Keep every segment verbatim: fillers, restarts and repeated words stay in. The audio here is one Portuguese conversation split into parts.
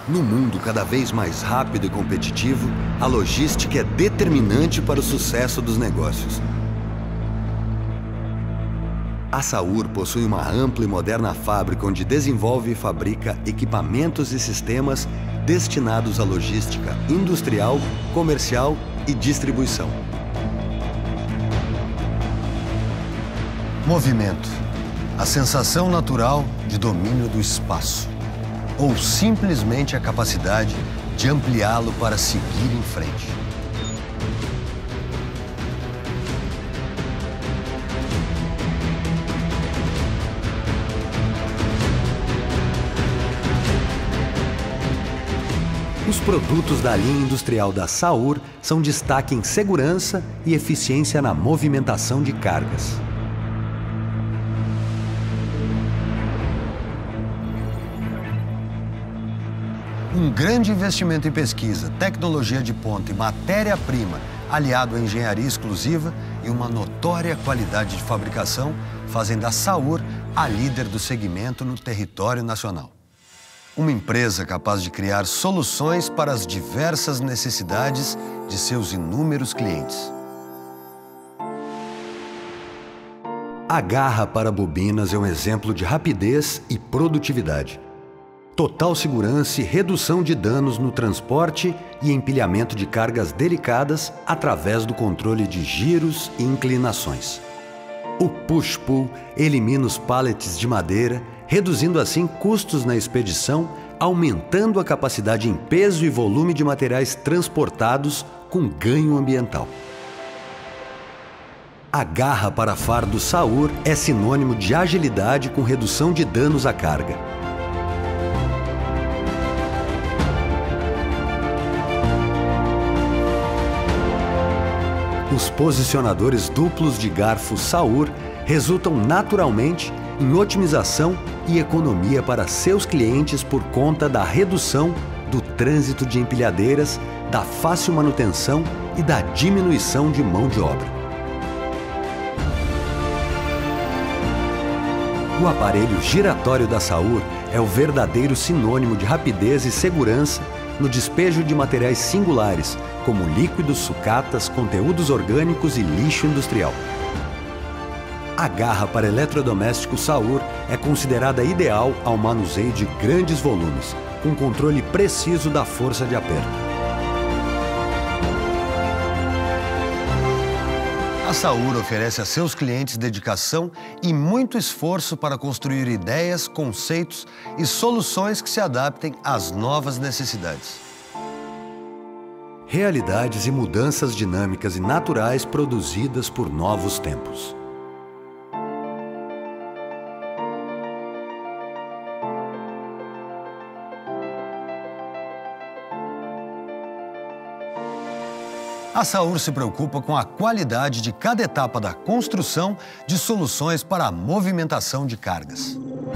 No mundo cada vez mais rápido e competitivo, a logística é determinante para o sucesso dos negócios. A Saur possui uma ampla e moderna fábrica onde desenvolve e fabrica equipamentos e sistemas destinados à logística industrial, comercial e distribuição. Movimento. A sensação natural de domínio do espaço. Ou simplesmente a capacidade de ampliá-lo para seguir em frente. Os produtos da linha industrial da Saur são destaque em segurança e eficiência na movimentação de cargas. Um grande investimento em pesquisa, tecnologia de ponta e matéria-prima, aliado à engenharia exclusiva e uma notória qualidade de fabricação, fazem da Saur a líder do segmento no território nacional. Uma empresa capaz de criar soluções para as diversas necessidades de seus inúmeros clientes. A garra para bobinas é um exemplo de rapidez e produtividade. Total segurança e redução de danos no transporte e empilhamento de cargas delicadas através do controle de giros e inclinações. O push-pull elimina os pallets de madeira, reduzindo assim custos na expedição, aumentando a capacidade em peso e volume de materiais transportados com ganho ambiental. A garra para fardo Saur é sinônimo de agilidade com redução de danos à carga. Os posicionadores duplos de garfo Saur resultam naturalmente em otimização e economia para seus clientes por conta da redução do trânsito de empilhadeiras, da fácil manutenção e da diminuição de mão de obra. O aparelho giratório da Saur é o verdadeiro sinônimo de rapidez e segurança no despejo de materiais singulares, como líquidos, sucatas, conteúdos orgânicos e lixo industrial. A garra para eletrodomésticos Saur é considerada ideal ao manuseio de grandes volumes, com controle preciso da força de aperto. A Saur oferece a seus clientes dedicação e muito esforço para construir ideias, conceitos e soluções que se adaptem às novas necessidades. Realidades e mudanças dinâmicas e naturais produzidas por novos tempos. A Saur se preocupa com a qualidade de cada etapa da construção de soluções para a movimentação de cargas.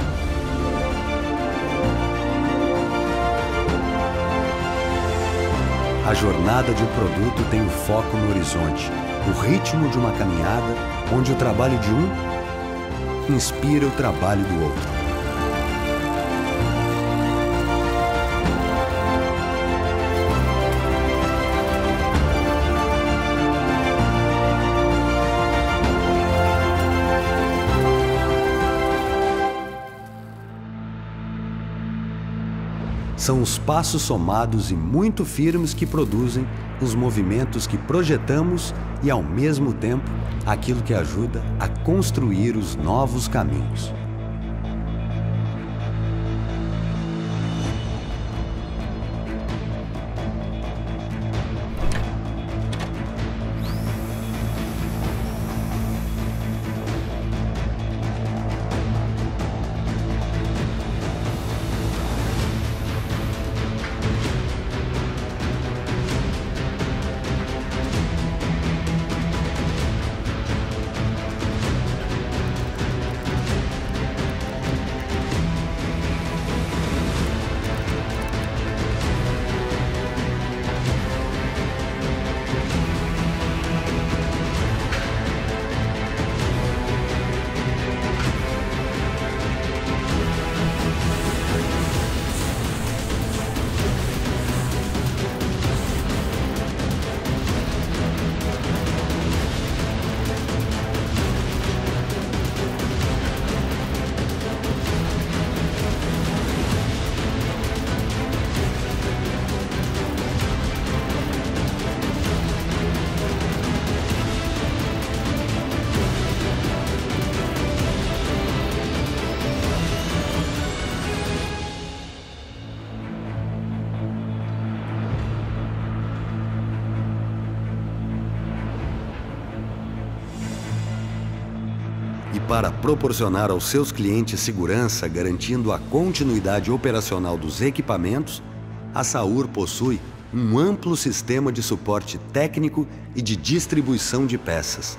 A jornada de um produto tem o foco no horizonte, o ritmo de uma caminhada, onde o trabalho de um inspira o trabalho do outro. São os passos somados e muito firmes que produzem os movimentos que projetamos e, ao mesmo tempo, aquilo que ajuda a construir os novos caminhos. Para proporcionar aos seus clientes segurança, garantindo a continuidade operacional dos equipamentos, a Saur possui um amplo sistema de suporte técnico e de distribuição de peças.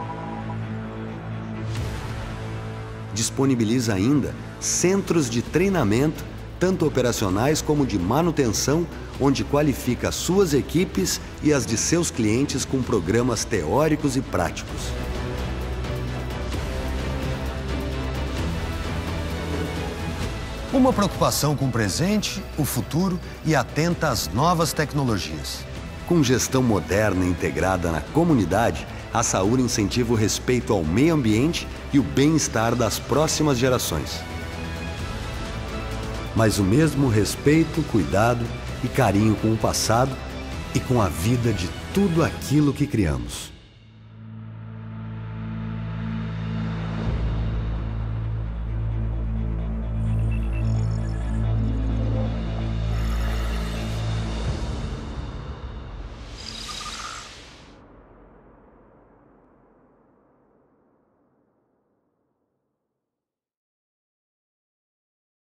Disponibiliza ainda centros de treinamento, tanto operacionais como de manutenção, onde qualifica suas equipes e as de seus clientes com programas teóricos e práticos. Uma preocupação com o presente, o futuro e atenta às novas tecnologias. Com gestão moderna e integrada na comunidade, a Saur incentiva o respeito ao meio ambiente e o bem-estar das próximas gerações. Mas o mesmo respeito, cuidado e carinho com o passado e com a vida de tudo aquilo que criamos.